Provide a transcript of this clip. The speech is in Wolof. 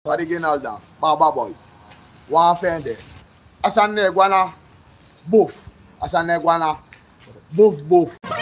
original da Baba Boy. One offender. As a negwana Boef. As a negwana Boef.